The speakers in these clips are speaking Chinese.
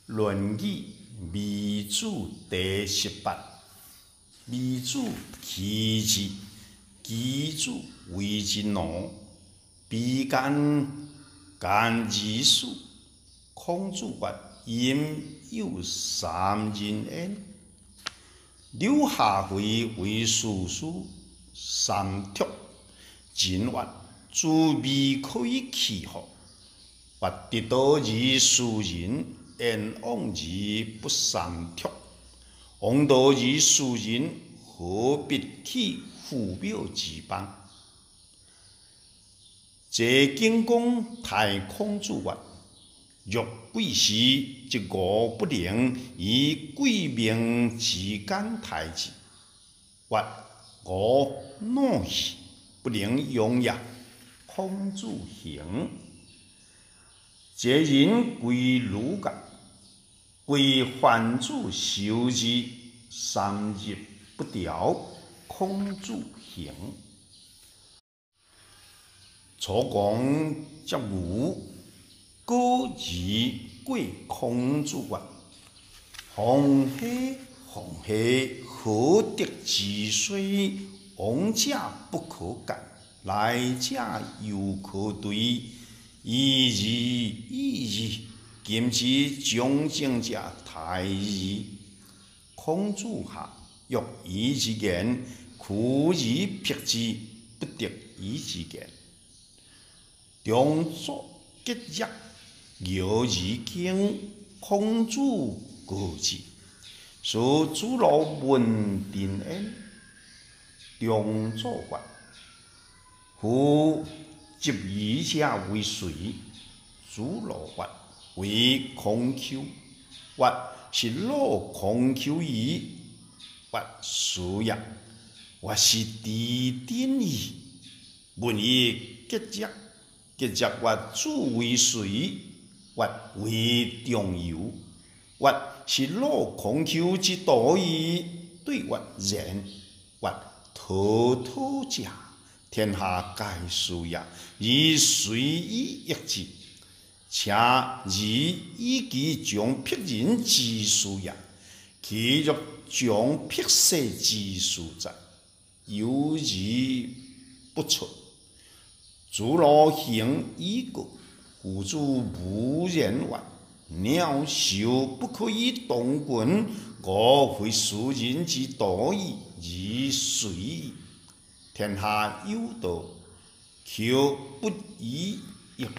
论语》米主第18。米主其子，其主谓之奴。比干而属。孔子曰：殷有三人焉。刘下惠为叔叔，三韜。晋曰：子未可以弃乎？或得道而属人，燕王而不三韜。王道而属人，何必起父表之邦？谢景公太孔子曰：若贵事，则我不能以贵命之间代之。或我怒矣，不能用也。孔子行。谢人归鲁国，归桓子受之，3日不调。孔子行。楚公接吴，歌而归孔子曰：黄河，何得之水？往者不可干，来者犹可对。已矣，今之将政者太矣。孔子下，欲夷之言，苦而辟之，不得已之言。中作结业，由而经。孔子告之，说子路问定焉。中作曰：夫执夷者为谁？子路曰：为孔丘。曰：是鲁孔丘矣。曰：是也。曰：是弟丁矣。问以结业。结业曰：子为谁？曰：为仲由。曰：是鲁孔丘之道矣。对曰：然。曰：滔者，天下皆属也，而谁以易之？且而以其将辟人之术也。其若将辟世之术哉？有而不出。子路行以告。夫子不言曰：鸟兽不可以动群，我非属人之道矣，而谁矣？天下有道，求不以易也。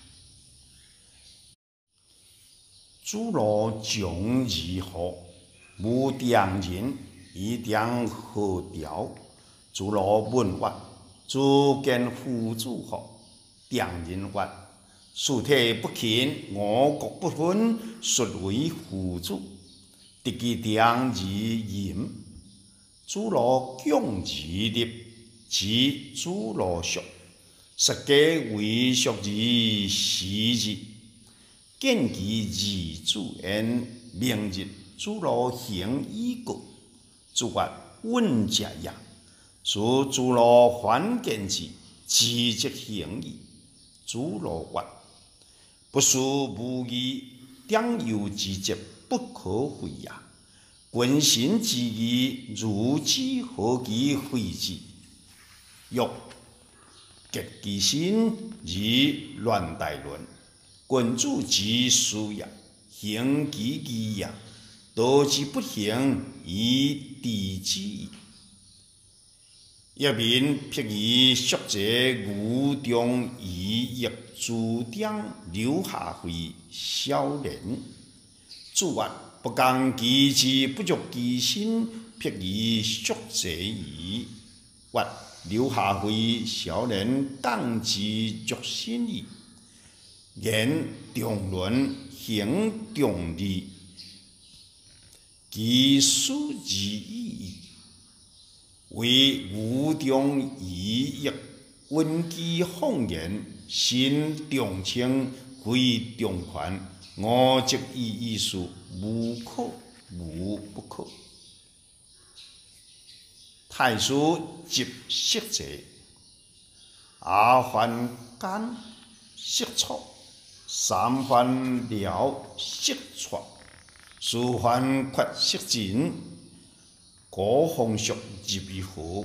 子路将而后，无定人，以定何调？子路问曰：子见夫子乎？定人曰：事体不勤，我国不分，孰为夫子？得其定而言。子路敬而立，即子路宿。食皆为宿之食之。见其二子焉，明日子路行以告。子曰：问者也。子路还见之，即行矣。子路曰：不书无义，丁由之节，不可废也。君臣之义，如之何其废之？欲结其身而乱大伦。君主之事也，行其义也。道之不行，以敌之矣。一民辟于宿者，吴中以易朱鼎、刘下惠、萧连。子曰：不刚其志，不足其身，辟于宿者矣。曰：刘下惠、萧连刚之足身矣。言中伦，行中义，其事之义矣。为吴中以易，闻其放言，心中清，非中权。我则以事，无不可。太叔执色者，阿还干色错。 三番了色错，四番缺色尽。古风俗入于河，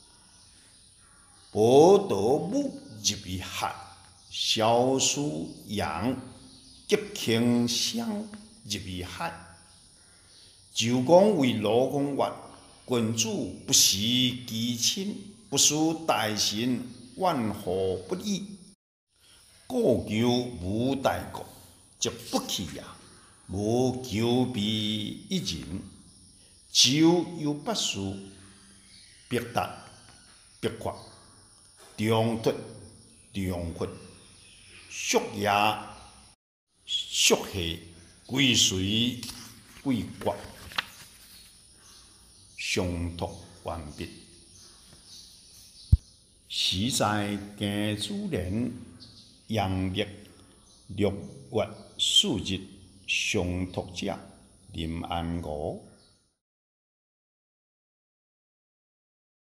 宝刀舞入于海。萧书扬急轻声入于海。周公为罗公曰：君主不事其亲，不事大臣，怨何不义？故求无大国，则不弃也；无求必一人。周有八事：必达、必决、中突、中屈、叔夜、叔下、归随、归国。详读完毕。时在庚子年阳历6月4日，详读者林安吾。